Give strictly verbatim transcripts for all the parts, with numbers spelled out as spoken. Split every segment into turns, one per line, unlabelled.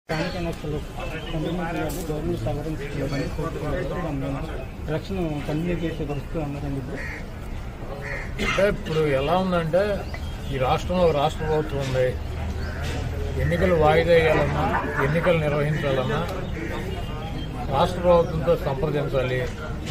స్థానిక ఎన్నికలు continue government సవరించాలని కోరుతున్నారు. ఎలక్షన్ కంటిన్యూ చేసే పరిస్థితి ఉన్నారండి.
అంటే ఇప్పుడు ఎలా ఉందంటే ఈ రాష్ట్రంలో రాష్ట్ర ప్రభుత్వం ఉంది. ఎన్నికలు వాయిదా వేయాలన్నా ఎన్నికలు నిర్వహించాలన్నా రాష్ట్ర ప్రభుత్వంతో సంప్రదించాలి.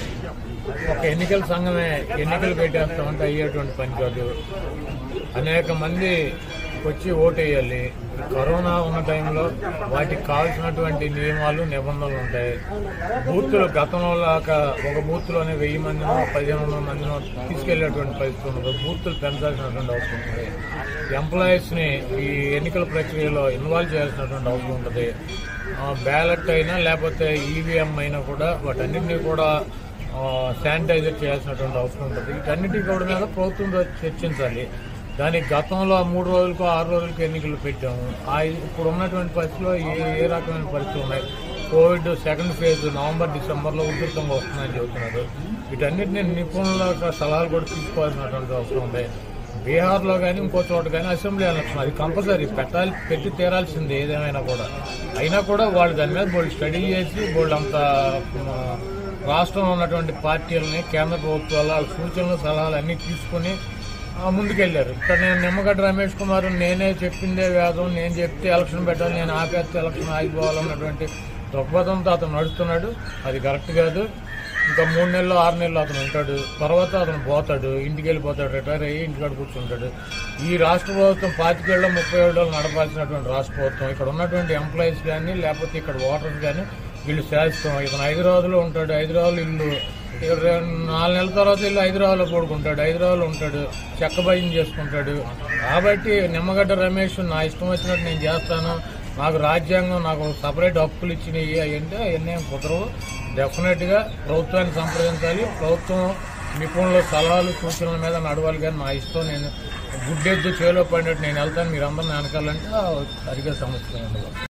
ఒక ఎన్నికల సంఘమే ఎన్నికలు పెట్టేస్తామంటే అయ్యేటువంటి పని కాదు. అనేక మంది వచ్చి ఓటేయాలి. కరోనా ఉన్న టైంలో వాటికి కావాల్సినటువంటి నియమాలు నిబంధనలు ఉంటాయి. బూత్లు గతంలో లాగా ఒక బూత్లోనే వెయ్యి మందినో పదిహేను వందల మందినో తీసుకెళ్లేటువంటి పరిస్థితి ఉండదు. బూత్లు పెంచాల్సినటువంటి అవసరం ఉంటుంది. ఎంప్లాయీస్ ని ఈ ఎన్నికల ప్రక్రియలో ఇన్వాల్వ్ చేయాల్సినటువంటి అవసరం ఉంటుంది. బ్యాలెట్ అయినా లేకపోతే ఈవీఎం అయినా కూడా వాటన్నింటినీ కూడా శానిటైజర్ చేయాల్సినటువంటి అవసరం ఉంటుంది. వీటన్నిటి కూడా మీద ప్రభుత్వంతో చర్చించాలి. దానికి గతంలో మూడు రోజులకు ఆరు రోజులకు ఎన్నికలు పెట్టాము. ఆ ఇప్పుడు ఉన్నటువంటి పరిస్థితిలో ఏ ఏ రకమైన పరిస్థితులు ఉన్నాయి. కోవిడ్ సెకండ్ ఫేజ్ నవంబర్ డిసెంబర్లో ఉధృతంగా వస్తుందని చెబుతున్నారు. వీటన్నిటిని నిపుణుల సలహాలు కూడా తీసుకోవాల్సినటువంటి అవసరం ఉంది. బీహార్లో కానీ ఇంకో చోట కానీ అసెంబ్లీ ఎలక్షన్ అది కంపల్సరీ పెట్టాలి, పెట్టి తీరాల్సింది ఏదేమైనా కూడా. అయినా కూడా వాళ్ళు దాని మీద బోల్డ్ స్టడీ చేసి బోల్డ్ అంత రాష్ట్రంలో ఉన్నటువంటి పార్టీలని కేంద్ర ప్రభుత్వాల సూచనలు సలహాలు అన్నీ తీసుకుని ముందుకెళ్లారు. ఇక్కడ నేను నిమ్మగడ్డ రమేష్ కుమార్ నేనే చెప్పిందే వేదం, నేను చెప్తే ఎలక్షన్ పెట్టాలి, నేను ఆపేస్తే ఎలక్షన్ ఆగిపోవాలన్నటువంటి దృక్పథంతో అతను నడుస్తున్నాడు. అది కరెక్ట్ కాదు. ఇంకా మూడు నెలలు ఆరు నెలలు అతను ఉంటాడు. తర్వాత అతను పోతాడు, ఇంటికి వెళ్ళిపోతాడు, రిటైర్ అయ్యి ఇంటికాడ కూర్చుంటాడు. ఈ రాష్ట్ర ప్రభుత్వం పాతికేళ్ళు ముప్పై ఏళ్ళు నడపాల్సినటువంటి రాష్ట్ర ప్రభుత్వం ఇక్కడ ఉన్నటువంటి ఎంప్లాయీస్ కానీ లేకపోతే ఇక్కడ ఓటర్స్ కానీ వీళ్ళు శాశ్వతం. ఇతను హైదరాబాద్లో ఉంటాడు. హైదరాబాద్ ఇల్లు నాలుగు నెలల తర్వాత ఇల్లు హైదరాబాద్లో పడుకుంటాడు, హైదరాబాద్లో ఉంటాడు, చెక్క భయం చేసుకుంటాడు. కాబట్టి నిమ్మగడ్డ రమేష్ నా ఇష్టం వచ్చినట్టు నేను చేస్తాను, నాకు రాజ్యాంగం నాకు సపరేట్ హక్కులు ఇచ్చినవి అంటే అవన్నీ కుదరవు. డెఫినెట్ గా ప్రభుత్వాన్ని సంప్రదించాలి. ప్రభుత్వం నిపుణుల సలహాలు సూచనల మీద నడవాలి. కానీ నా ఇష్టం నేను గుడ్డెద్దు చేలో పడినట్టు నేను వెళ్తాను, మీరు అందరిని వెనకాలంటే అడిగే సమస్య ఉండదు.